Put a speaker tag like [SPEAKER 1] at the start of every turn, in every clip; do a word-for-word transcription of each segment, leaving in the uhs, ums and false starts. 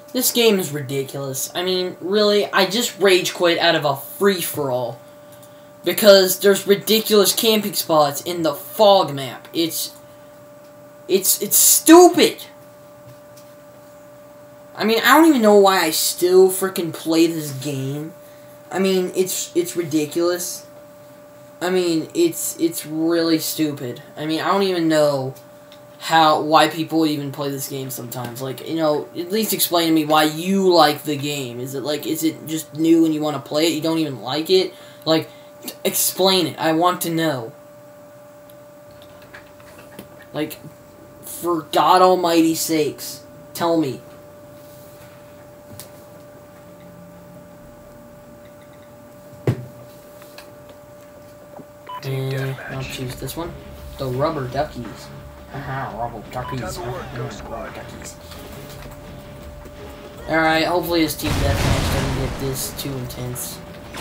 [SPEAKER 1] This game is ridiculous. I mean, really, I just rage quit out of a free-for-all. Because there's ridiculous camping spots in the fog map. It's... It's... It's stupid! I mean, I don't even know why I still freaking play this game. I mean, it's... It's ridiculous. I mean, it's... It's really stupid. I mean, I don't even know... how why people even play this game sometimes. Like, you know, at least explain to me why you like the game. Is it like, is it just new and you want to play it? You don't even like it? Like, explain it. I want to know. Like, for God Almighty's sakes, tell me. And I'll choose this one. The Rubber Duckies. Haha, rubble duckies. Rubber duckies. Alright, hopefully this team deathmatch doesn't get this too intense.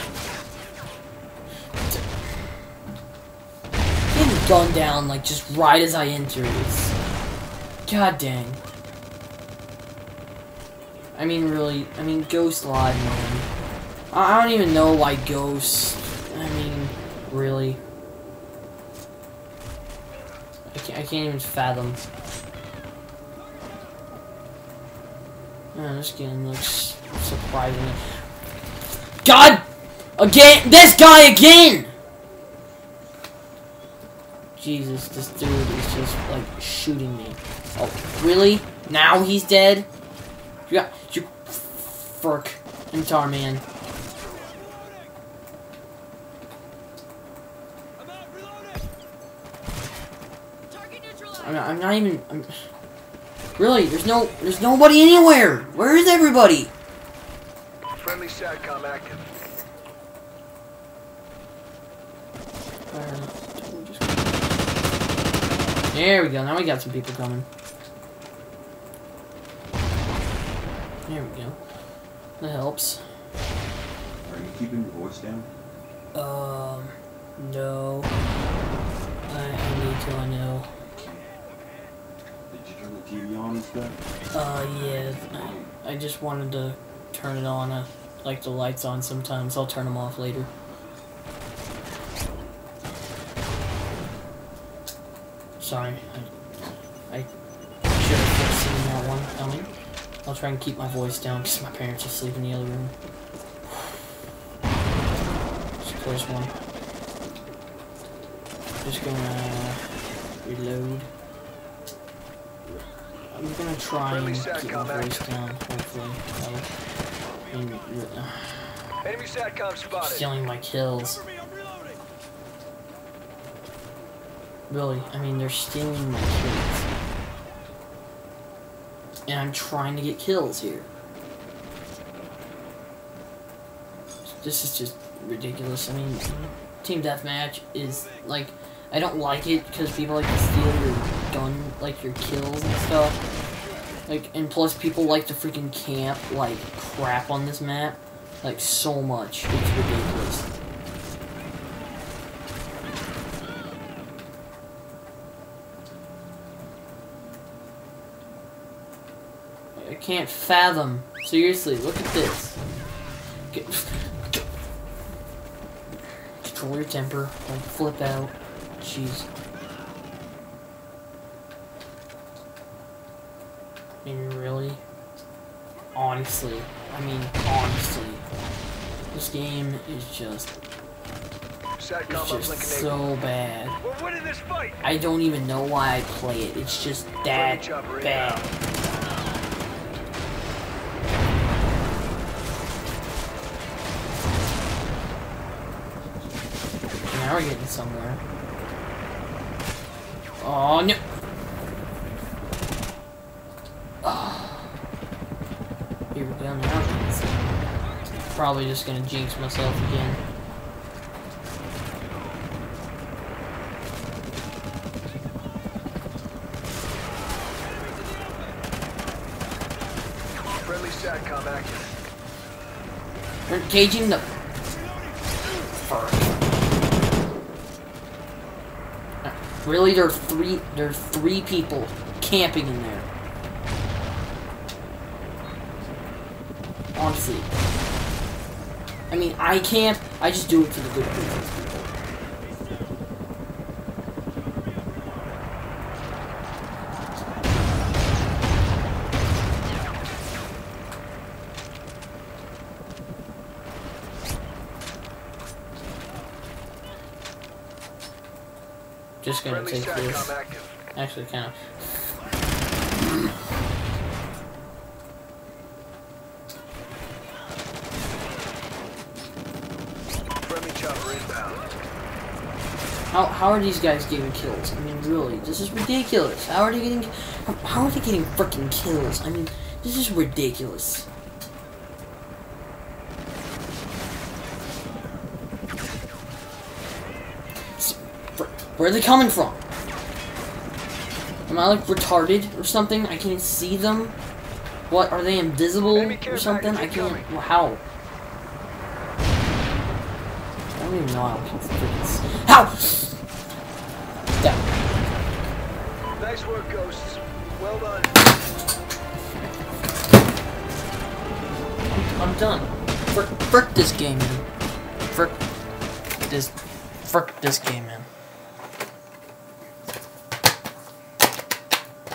[SPEAKER 1] Getting gunned down, like, just right as I enter. It's... God dang. I mean, really, I mean, Ghost Live, man. I don't even know why Ghost... I mean, really... I can't, I can't even fathom. Oh, this game looks surprising. God! Again! This guy again! Jesus, this dude is just, like, shooting me. Oh, really? Now he's dead? You got... You... Furk. I'm Tarman. I'm not, I'm not even... I'm, really, there's no... There's nobody anywhere! Where is everybody?
[SPEAKER 2] Friendly SATCOM active.
[SPEAKER 1] There we go, now we got some people coming. There we go. That helps.
[SPEAKER 3] Are you keeping your voice down?
[SPEAKER 1] Um... No. I, I need to, I know.
[SPEAKER 3] Did you turn the T V on and stuff?
[SPEAKER 1] Uh, yeah. I, I just wanted to turn it on. I like the lights on sometimes. I'll turn them off later. Sorry. I, I should have seen that one coming. I'll try and keep my voice down because my parents are asleep in the other room. Just close one. Just gonna reload. I'm gonna try and keep my voice down, hopefully. I mean, uh,
[SPEAKER 2] Enemy SATCOM spotted.
[SPEAKER 1] stealing my kills. Really, I mean, they're stealing my kills. And I'm trying to get kills here. This is just ridiculous. I mean, Team Deathmatch is, like, I don't like it because people like to steal your gun, like, your kills and stuff. Like, and plus people like to freaking camp, like, crap on this map. Like, so much. It's ridiculous. I can't fathom. Seriously, look at this. Get, control your temper. Don't flip out. Jeez. I mean, really? Honestly. I mean, honestly. This game is just...
[SPEAKER 2] SATCOM
[SPEAKER 1] It's
[SPEAKER 2] uplink
[SPEAKER 1] just
[SPEAKER 2] enabled.
[SPEAKER 1] so bad.
[SPEAKER 2] We're winning this fight.
[SPEAKER 1] I don't even know why I play it. It's just that bad. Now we're getting somewhere. Oh no! Oh. Here we go now. Probably just gonna jinx myself again.
[SPEAKER 2] Friendly SATCOM active.
[SPEAKER 1] We're engaging the... Really, there are three, there are three people camping in there. Honestly. I mean, I camp. I just do it for the good reasons, people. Just gonna
[SPEAKER 2] Friendly
[SPEAKER 1] take this.
[SPEAKER 2] SATCOM active.
[SPEAKER 1] Actually, kind of.
[SPEAKER 2] Friendly chopper inbound.
[SPEAKER 1] How how are these guys getting kills? I mean, really, this is ridiculous. How are they getting? How, how are they getting freaking kills? I mean, this is ridiculous. Where are they coming from? Am I like retarded or something? I can't see them. What, are they invisible or something? I can't. Well, how? I don't even know how to freaking. How? Yeah.
[SPEAKER 2] Nice work, Ghosts. Well done.
[SPEAKER 1] I'm done. Frick, frick this game, man. Frick this. Frick this game, man.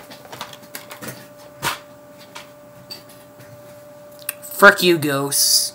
[SPEAKER 1] Frick you, ghosts.